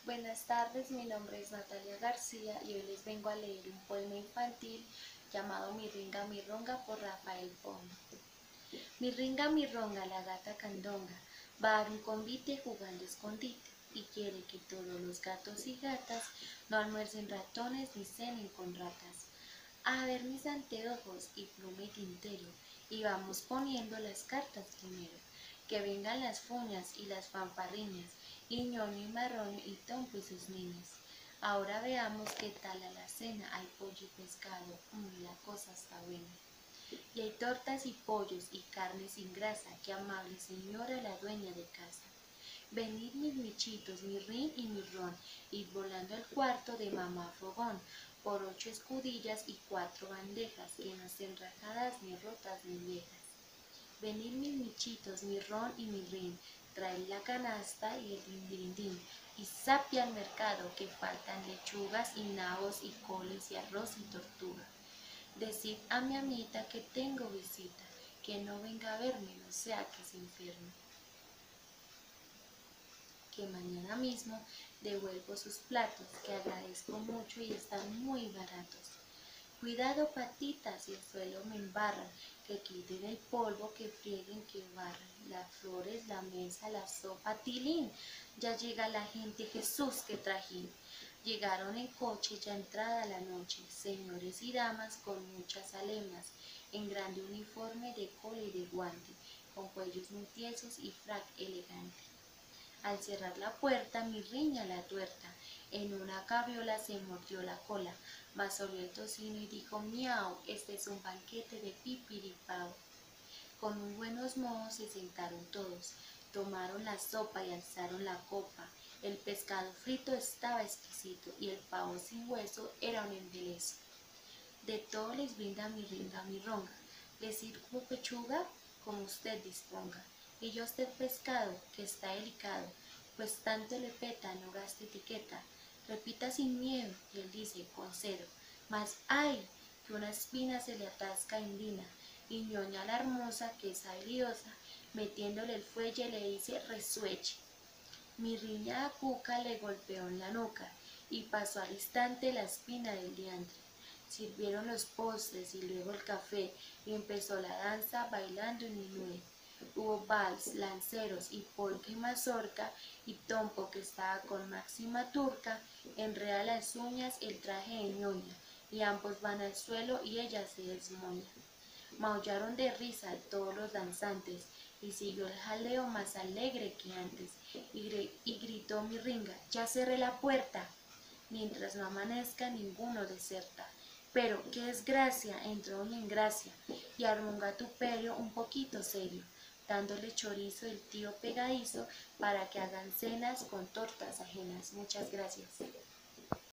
Buenas tardes, mi nombre es Natalia García y hoy les vengo a leer un poema infantil llamado Mi ringa, mi ronga por Rafael Poma. Mi ronga, la gata candonga, va a dar un convite jugando escondite y quiere que todos los gatos y gatas no almuercen ratones ni cenen con ratas. A ver mis anteojos y pluma y tintero, y vamos poniendo las cartas primero. Que vengan las fuñas y las fanfarriñas, y ñoño y marroño y tompo y sus niñas. Ahora veamos qué tal a la cena, hay pollo y pescado, la cosa está buena. Y hay tortas y pollos y carne sin grasa, qué amable señora la dueña de casa. Venid mis michitos, mi rin y mi ron, id volando al cuarto de mamá Fogón, por 8 escudillas y 4 bandejas, que no estén rajadas ni rotas ni viejas. Venid mis michitos, mi ron y mi rin, traed la canasta y el din, y sapia al mercado, que faltan lechugas y nabos y coles y arroz y tortuga. Decid a mi amita que tengo visita, que no venga a verme, no sea que se enferme. Que mañana mismo devuelvo sus platos, que agradezco mucho y están muy baratos. Cuidado patitas, y el suelo me embarran, que quiten el polvo, que frieguen, que barran. Las flores, la mesa, la sopa, tilín. Ya llega la gente, Jesús, qué trajín. Llegaron en coche ya entrada la noche, señores y damas con muchas alemas, en grande uniforme de cola y de guante, con cuellos muy tiesos y frac elegante. Al cerrar la puerta, mi riña la tuerta, en una gaviola se mordió la cola, mas olió el tocino y dijo miau, este es un banquete de pipiripao. Con muy buenos modos se sentaron todos, tomaron la sopa y alzaron la copa. El pescado frito estaba exquisito y el pavo sin hueso era un embeleso. De todo les brinda mi ringa, mi ronga. Les sirvo pechuga como usted disponga. Y yo usted pescado, que está delicado, pues tanto le peta, no gaste etiqueta. Repita sin miedo, y él dice con cero. Mas ¡ay! Que una espina se le atasca indina. Y ñoña la hermosa, que es habilidosa, metiéndole el fuelle le dice resueche. Mi riña a cuca le golpeó en la nuca y pasó al instante la espina del diantre. Sirvieron los postres y luego el café y empezó la danza bailando en minué. Hubo vals, lanceros y polka y mazorca y Tompo, que estaba con Máxima Turca, enreda las uñas el traje de ñoña y ambos van al suelo y ella se desmoña. Maullaron de risa todos los danzantes y siguió el jaleo más alegre que antes y gritó mi ringa, ya cerré la puerta, mientras no amanezca ninguno deserta. Pero qué desgracia, entró doña Engracia y armó un gatuperio un poquito serio, dándole chorizo el tío pegadizo para que hagan cenas con tortas ajenas. Muchas gracias.